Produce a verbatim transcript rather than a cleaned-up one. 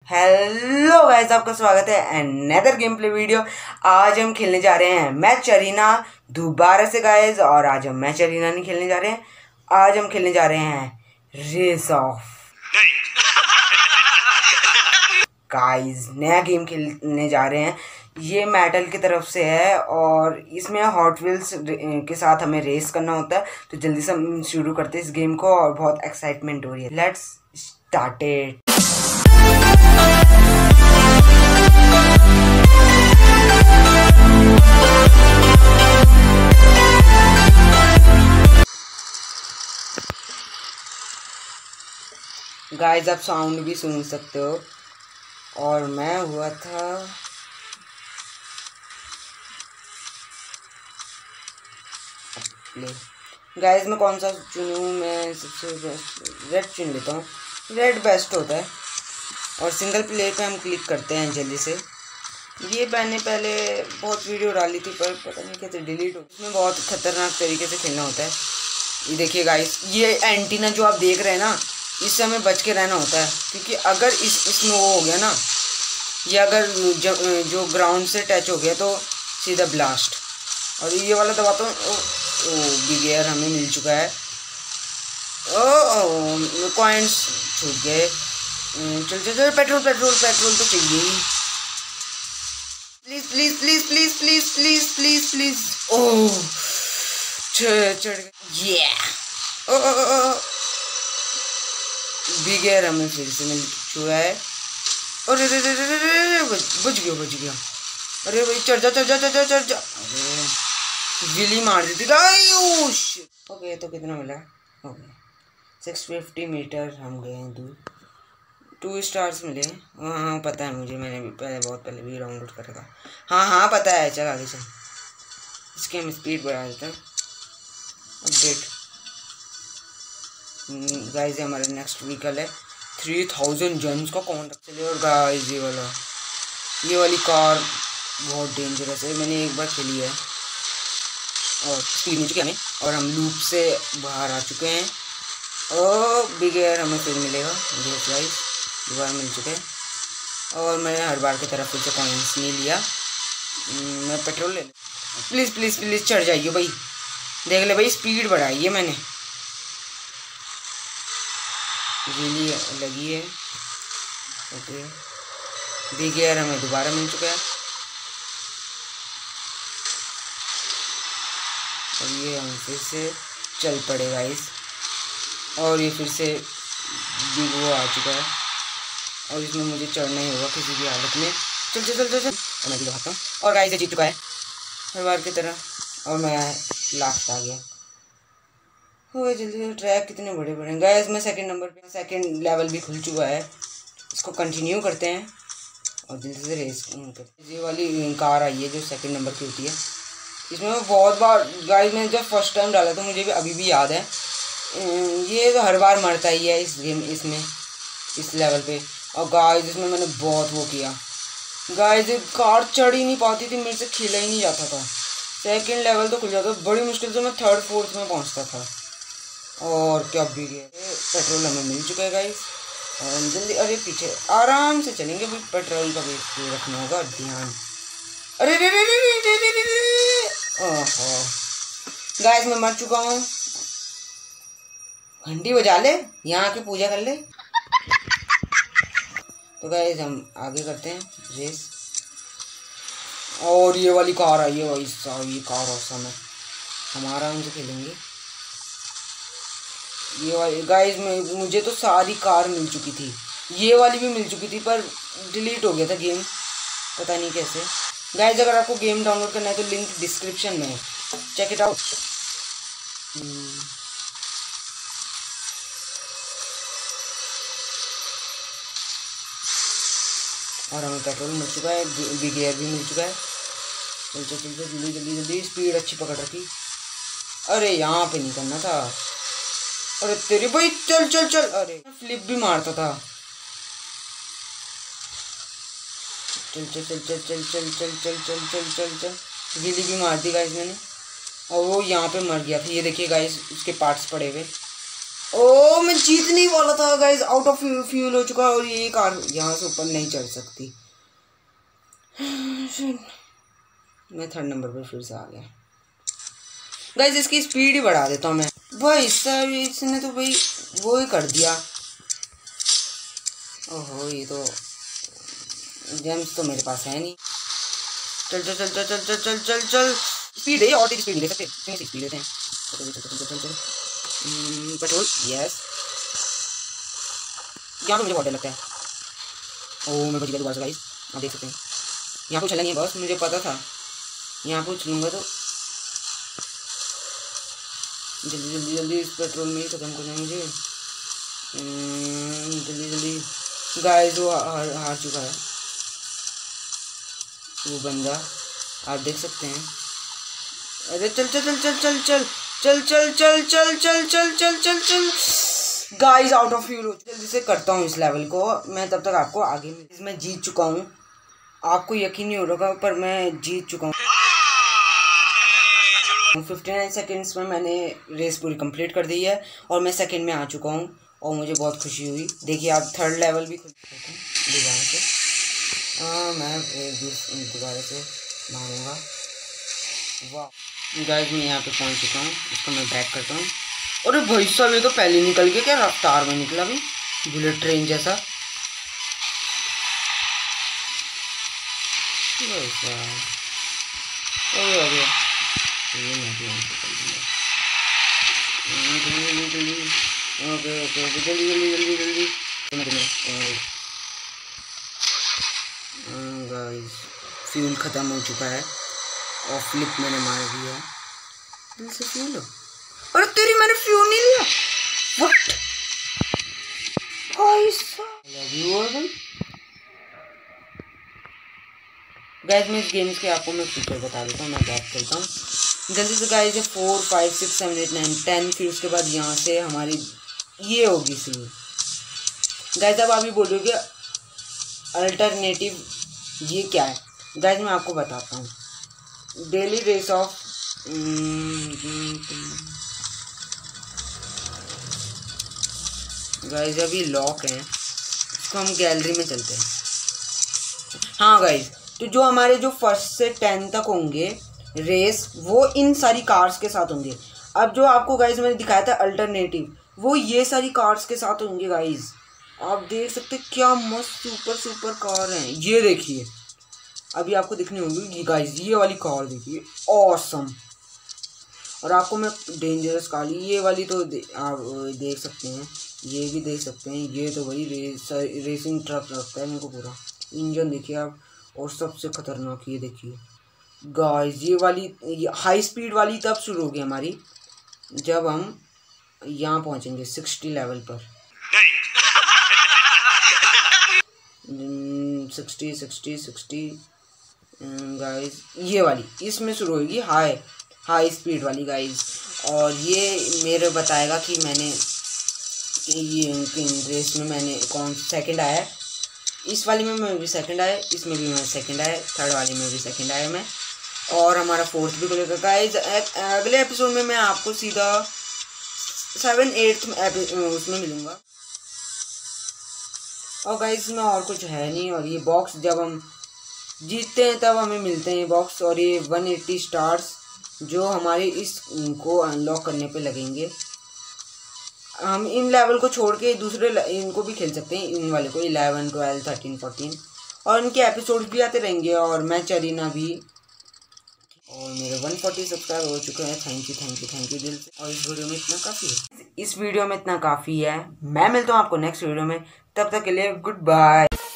Hello guys, आपका स्वागत है अनदर गेम प्ले वीडियो। आज हम खेलने जा रहे हैं मैच अरीना दोबारा से गाइस। और आज हम मैच अरीना नहीं खेलने जा रहे हैं, आज हम खेलने जा रहे हैं रेस ऑफ। गाइस नया गेम खेलने जा रहे हैं, ये मेटल की तरफ से है और इसमें हॉट व्हील्स के साथ हमें रेस करना होता है। तो जल्दी से हम शुरू करते हैं इस गेम को और बहुत एक्साइटमेंट हो रही है। Let's start it. गाइस आप साउंड भी सुन सकते हो। और मैं हुआ था गाइस, मैं कौन सा चुनूँ? मैं सबसे बेस्ट रेड चुन लेता हूँ, रेड बेस्ट होता है। और सिंगल प्ले पे हम क्लिक करते हैं जल्दी से। ये मैंने पहले बहुत वीडियो डाली थी पर पता नहीं कैसे डिलीट हो। इसमें बहुत खतरनाक तरीके से खेलना होता है। ये देखिए गाइस, ये एंटीना जो आप देख रहे हैं ना, इससे हमें बच के रहना होता है, क्योंकि अगर इस इसमें वो हो गया ना, ये अगर जो, जो ग्राउंड से टच हो गया तो सीधा ब्लास्ट। और ये वाला दबाता हूँ, ओ बिग एयर हमें मिल चुका है। ओ कॉइन्स छूट गए। चल चल चल, पेट्रोल पेट्रोल पेट्रोल तो चाहिए ही। Please please please please please please please please oh चढ़ गए। ये बिग एयर हमें फिर से मिल चुका है। अरे रे रे रे रे बच गया बच गया। अरे भाई चढ़ जा चढ़ जा चढ़ जा चढ़ जा। अरे विली मार दी थी। ओके तो कितना मिला? ओके सिक्स फिफ्टी मीटर हम गए हैं दूर। टू स्टार्स मिले। हाँ हाँ पता है मुझे, मैंने भी पहले बहुत पहले भी डाउनलोड कर रखा। हाँ हाँ पता है। चल आगे चल, इसकी हम स्पीड बढ़ा देते हैं। अपडेट गाइस, हमारा नेक्स्ट व्हीकल है थ्री थाउजेंड जन्स का। कौन रख चले? और गाइस ये वाला ये वाली कार बहुत डेंजरस है, मैंने एक बार खेली है और स्पीड मिल चुकी है हमें। और हम लूप से बाहर आ चुके हैं। और बिग एयर हमें फिर मिलेगा। यस गाइस, दोबारा मिल चुके हैं। और मैंने हर बार की तरफ फिर से कॉइन्स नहीं लिया। मैं पेट्रोल ले लूँ। प्लीज़ प्लीज़ प्लीज़ चढ़ जाइए भाई। देख ले भाई, स्पीड बढ़ाई है मैंने, रिली लगी है। ओके बिग एयर हमें दोबारा मिल चुका है। और ये हम फिर से चल पड़े गाइस। और ये फिर से बिग वो आ चुका है और इसमें मुझे चढ़ना ही होगा किसी भी हालत में। चल चल चल चल चल और मैं भी दिखाता हूँ। और गाइस ये जीत चुका है हर बार की तरह। और मैं लास्ट आ गया। हो जल्दी। ट्रैक कितने बड़े बड़े हैं गाइस। मैं सेकंड नंबर पे, सेकंड लेवल भी खुल चुका है। इसको कंटिन्यू करते हैं और जल्दी से रेस करते हैं। ये वाली कार आई है जो सेकंड नंबर की होती है। इसमें मैं बहुत बार गाइस, मैंने जब फर्स्ट टाइम डाला तो मुझे भी अभी भी याद है। ये तो हर बार मरता ही है इस गेम इसमें, इस लेवल पे। और गाइस इसमें मैंने बहुत वो किया गाइस, कार चढ़ ही नहीं पाती थी, मेरे से खेला ही नहीं जाता था। सेकंड लेवल तो खुल जाता, बड़ी मुश्किल से मैं थर्ड फोर्थ में पहुंचता था। और क्या भी गया, पेट्रोल हमें मिल चुका है गाइस। और हम जल्दी, अरे पीछे आराम से चलेंगे भाई, पेट्रोल का भी रखना होगा ध्यान। अरे रे रे रे रे रे रे रे ओहो गाइस, मैं मर चुका हूँ। घंटी बजा ले, यहाँ आके पूजा कर ले। तो गाइस हम आगे करते हैं रेस। और ये वाली कार आई है भाई साहब, ये कार औसम है, हम आराम से खेलेंगे। ये वाली गाइस में मुझे तो सारी कार मिल चुकी थी, ये वाली भी मिल चुकी थी पर डिलीट हो गया था गेम, पता नहीं कैसे। गाइस अगर आपको गेम डाउनलोड करना है तो लिंक डिस्क्रिप्शन में है, चेक इट आउट। और हमें पेट्रोल मिल चुका है, बिग एयर भी मिल चुका है। चल चल चल जल्दी जल्दी जल्दी, स्पीड अच्छी पकड़ रखी। अरे यहाँ पे नहीं करना था। अरे तेरी भाई चल चल चल। अरे फ्लिप भी मारता था। चल चल चल चल चल चल चल चल चल चल चल चल गिली भी मार दी गाइस मैंने। और वो यहाँ पे मर गया था, ये देखिए गाइस उसके पार्ट्स पड़े हुए। ओ मैं जीतने वाला था गाइस, आउट ऑफ फ्यूल हो चुका है और ये कार यहाँ से ऊपर नहीं चढ़ सकती। मैं थर्ड नंबर पर फिर से आ गया गाइस। इसकी स्पीड ही बढ़ा देता हूँ मैं। भाई सर इसने तो भाई वो ही कर दिया। ओहो ये तो जेम्स तो मेरे पास है नहीं। चल चल चल चल चल चल चल चल चल स्पीड है और तेरी स्पीड ले सकते हैं, स्पीड लेते हैं। चल चल चल चल चल पेट्रोल यस। यहाँ पे मुझे बहुत डर लगता है। ओह मैं बच गया दोबारा से गाइस, आप देख सकते हैं। यहाँ पे उछलना नहीं है बस, मुझे पता था यहाँ पे उछलूंगा तो। जल्दी जल्दी जल्दी इस पेट्रोल में ही खत्म करना है मुझे। जल्दी जल्दी गाइस वो हार हार चुका है वो बंदा, आप देख सकते हैं। अरे चल चल चल चल चल चल चल चल चल चल चल चल चल चल चल गाइस आउट ऑफ फ्यूल। जल्दी से करता हूँ इस लेवल को मैं, तब तक आपको आगे में मैं जीत चुका हूँ। आपको यकीन नहीं हो रहा पर मैं जीत चुका हूँ। फिफ्टी नाइन सेकेंड्स में मैंने रेस पूरी कंप्लीट कर दी है और मैं सेकंड में आ चुका हूँ और मुझे बहुत खुशी हुई। देखिए आप थर्ड लेवल भी दोबारा से हाँ मैं दोबारा से मारूंगा। वाह गाइस मैं यहाँ पे पहुँच चुका हूँ, इसको मैं बैक करता हूँ। अरे भाई साहब ये तो पहले निकल गया, क्या रफ्तार में निकला भी बुलेट ट्रेन जैसा। भाई साहब अरे अरे ओके ओके ओके जल्दी जल्दी जल्दी जल्दी गाइस फ्यूल ख़त्म हो चुका है और फ्लिप मैंने मार दिया। दिल से फ्यूल हो, अरे तेरी मैंने फ्यूल नहीं लिया। व्हाट गाइस मैं इस गेम्स के आपको मैं फीचर बता देता हूँ। मैं बात करता हूँ जल्दी से गाइस। ये four five six seven eight nine ten फिर उसके बाद यहाँ से हमारी ये होगी सीन गाइस। अब आप ही बोलोगे अल्टरनेटिव ये क्या है गाइस, मैं आपको बताता हूँ। डेली रेस ऑफ गाइस अभी लॉक है, इसको हम गैलरी में चलते हैं। हाँ गाइस तो जो हमारे जो फर्स्ट से टेन तक होंगे रेस वो इन सारी कार्स के साथ होंगे। अब जो आपको गाइस मैंने दिखाया था अल्टरनेटिव वो ये सारी कार्स के साथ होंगे गाइस। आप देख सकते क्या मस्त सुपर सुपर कार हैं। ये देखिए अभी आपको दिखनी होगी गाइस, ये वाली कार देखिए ऑसम। और आपको मैं डेंजरस कार ये वाली तो दे, आप देख सकते हैं, ये भी देख सकते हैं। ये तो भाई रेस रेसिंग ट्रक लगता है मेरे को पूरा। इंजन देखिए आप, और सबसे खतरनाक ये देखिए गाइस ये वाली ये हाई स्पीड वाली तब शुरू होगी हमारी जब हम यहाँ पहुँचेंगे सिक्सटी लेवल पर। सिक्सटी सिक्सटी सिक्सटी गाइस ये वाली इसमें शुरू होगी हाई हाई स्पीड वाली गाइस। और ये मेरे बताएगा कि मैंने ये रेस में मैंने कौन सेकंड आया है। इस वाली में मैं भी सेकंड आया, इसमें भी मैं सेकंड आया, थर्ड वाली में भी सेकंड आया मैं, और हमारा फोर्थ भी खुलेगा गाइस। अगले एपिसोड में मैं आपको सीधा सेवन एट्थ उसमें मिलूँगा। और गाइस इसमें और कुछ है नहीं। और ये बॉक्स जब हम जीतते हैं तब हमें मिलते हैं बॉक्स, और ये वन एट्टी स्टार्स जो हमारे इस को अनलॉक करने पे लगेंगे। हम इन लेवल को छोड़ के दूसरे इनको भी खेल सकते हैं, इन वाले को इलेवन ट्वेल्व थर्टीन फोर्टीन, और इनके एपिसोड्स भी आते रहेंगे। और मैं चरीना भी, और मेरे वन फोर्टी सब्सक्राइब हो चुके हैं। Thank you thank you thank you दिल से। और इस वीडियो में इतना काफ़ी है, इस वीडियो में इतना काफ़ी है। मैं मिलता हूँ आपको नेक्स्ट वीडियो में, तब तक के लिए गुड बाय।